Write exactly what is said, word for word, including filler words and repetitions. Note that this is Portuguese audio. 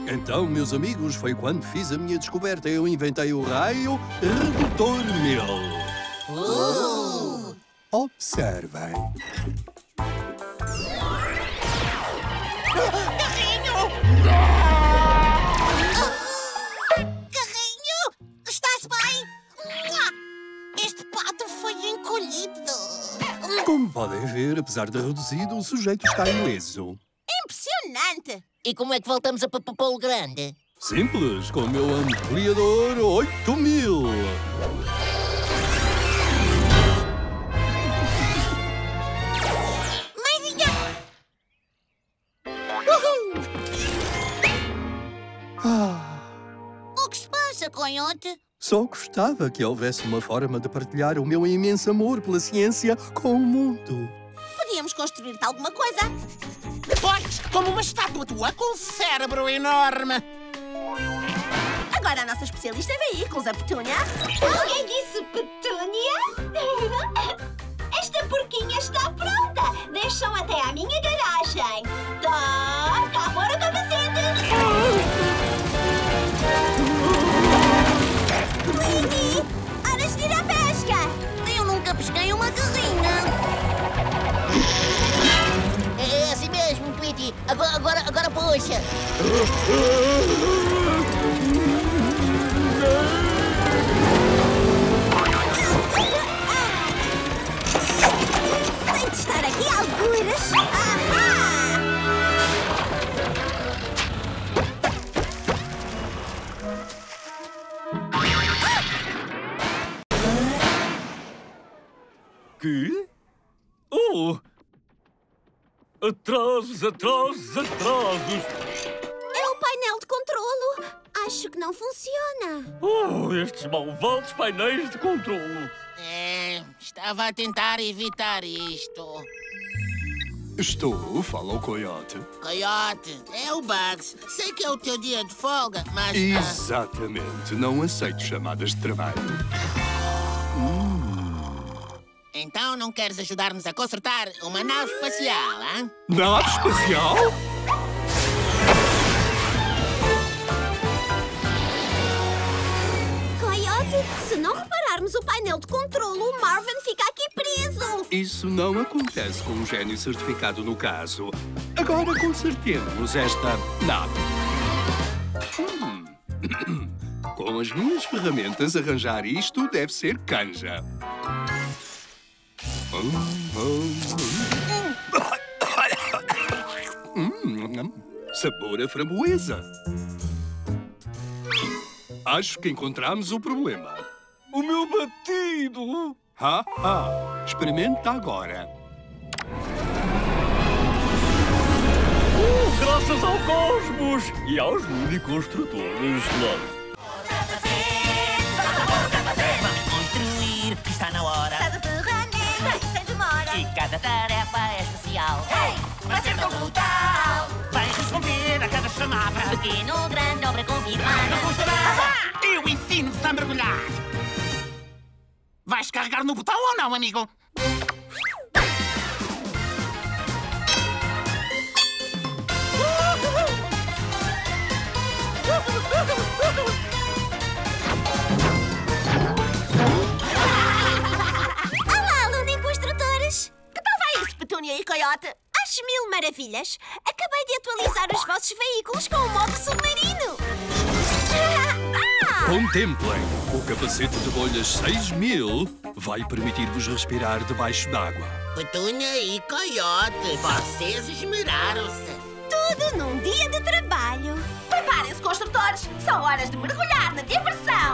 Então, meus amigos, foi quando fiz a minha descoberta. Eu inventei o raio redutor mil. Uh! Observem. Carrinho! Carrinho! Estás bem? Este pato foi encolhido. Como podem ver, apesar de reduzido, o sujeito está ileso. Impressionante! E como é que voltamos a Papapolo Grande? Simples, com o meu ampliador oito mil. Mãezinha! Ah, O que se passa, Coiote? só gostava que houvesse uma forma de partilhar o meu imenso amor pela ciência com o mundo. Podíamos construir-te alguma coisa. Pois, como uma estátua tua com um cérebro enorme. Agora a nossa especialista em veículos, a Petúnia. Alguém disse Petúnia? Esta porquinha está pronta. Deixam até à minha garagem. Tá, cá fora o capacete. Tweety, hora de ir à pesca. Eu nunca pesquei uma carrinha. É, é assim mesmo, Tweety. Agora, agora, agora puxa. Tem de estar aqui algures. Ahá! Que? Oh! Atrasos, atrasos, atrasos! É o painel de controlo. Acho que não funciona. Oh, estes malvados painéis de controlo! É, estava a tentar evitar isto. Estou, fala o Coiote. Coiote, é o Bugs. Sei que é o teu dia de folga, mas... Exatamente, não aceito chamadas de trabalho. Então não queres ajudar-nos a consertar uma nave espacial, hein? Nave espacial? Coyote, se não repararmos o painel de controlo, o Marvin fica aqui preso. Isso não acontece com um gênio certificado no caso. Agora consertemos esta nave. Hum. Com as minhas ferramentas, arranjar isto deve ser canja. Hum, sabor a framboesa. Acho que encontramos o problema. O meu batido! Ha, ha. Experimenta agora. Uh, graças ao cosmos e aos mini-construtores lá. Construir, que está na hora. Cada ferramenta sem demora. E cada tarefa é especial. Ei, vai ser tão brutal. Vais responder a cada chamada. Pequeno ou grande, obra confirmada. Não custa nada. Eu ensino-te a mergulhar. Vais carregar no botão ou não, amigo? Olá, aluno construtores. Que tal vai isso, Petúnia e Coiote? Acho mil maravilhas. Acabei de atualizar os vossos veículos com o modo submarino. Ah! Contemplem. O capacete de bolhas seis mil vai permitir-vos respirar debaixo d'água. Petúnia e Coiote, vocês esmeraram-se. Tudo num dia de trabalho. Preparem-se, construtores. São horas de mergulhar na diversão.